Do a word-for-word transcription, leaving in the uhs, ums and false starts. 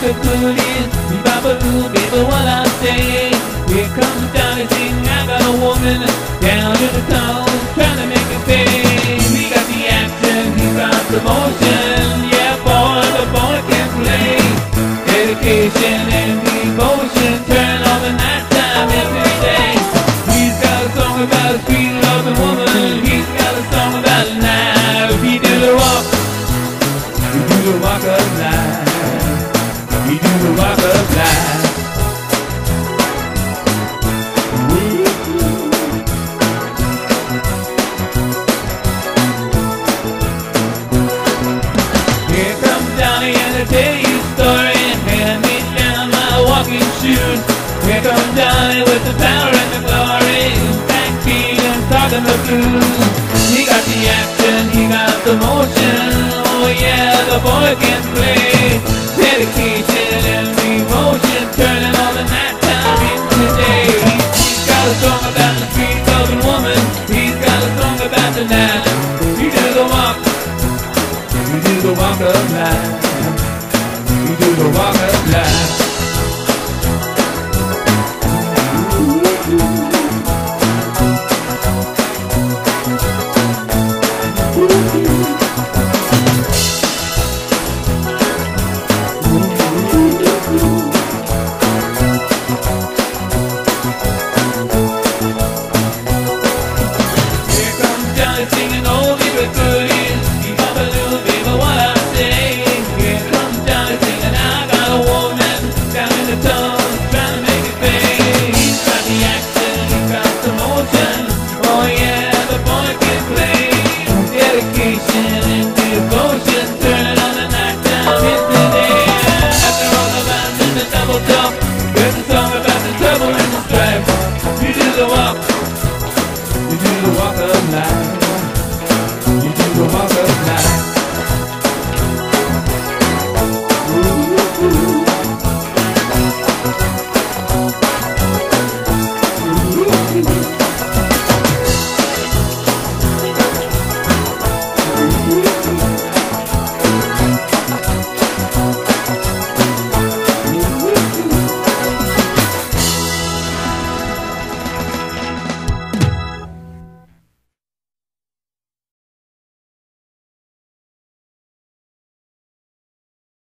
the goodies, bebop-a-boo, baby, what I say. Here comes Johnny Sing, I got a woman down in the town trying to make it pay. He got the action, he got the motion. Yeah, boy, the boy can play. Dedication and devotion, turn on the nighttime every day. He's got a song about a sweet loving woman. He's got a song about a night. He do the walk, he do the walk of life. He do the walk of life. Here comes Johnny and I tell you a story. Hand me down my walking shoes. Here comes Johnny with the power and the glory. Backbeat and talking the blues. He got the action, he got the motion. Oh yeah, the boy can play. Dedication and devotion, turning all the nighttime into day. He's got a song about the sweet loving woman. He's got a song about the night. You do the walk, you do the walk of life. You do the walk of life.